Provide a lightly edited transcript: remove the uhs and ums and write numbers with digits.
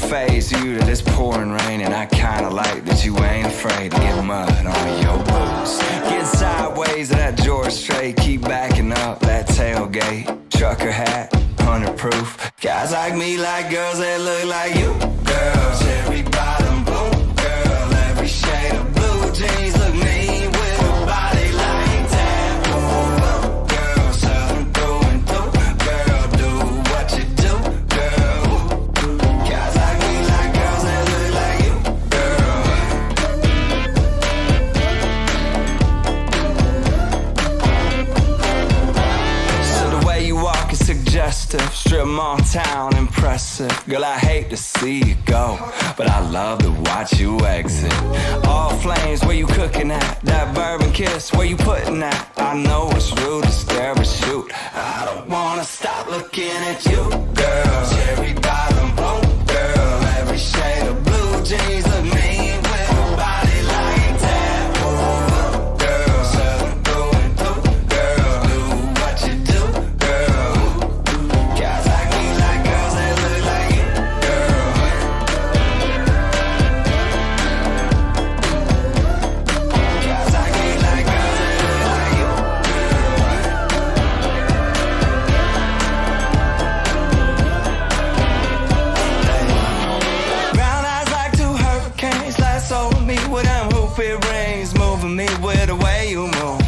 phase you to this pouring rain, and I kinda like that you ain't afraid to get mud on your boots. Get sideways of that George Strait, keep backing up that tailgate. Trucker hat, 100 proof. Guys like me like girls that look like you, girl. Cherry bottom blue, girl. Every shade of blue jeans look mean with a body like that. Ooh, girl, southern through and through. Girl, do what you do, girl. Guys like me like girls that look like you, girl. So the way you walk is suggestive, strip mall town impressive. Girl, I hate to see you go, but I love to watch you exit. All flames, where you cooking at? That bourbon kiss, where you putting that? I know it's rude to stare but shoot. I don't wanna stop looking at you, girl. Cherry bottom blue, girl. Every shade of blue jeans look mean with a body like that. Ooh, girl, southern through and through. Girl, do what you do, girl. Guys like me like girls that look like you, girl. Guys like me like girls that look like you, girl. Brown eyes like two hurricanes, last over me with them hoopy rings, moving me with the way you move.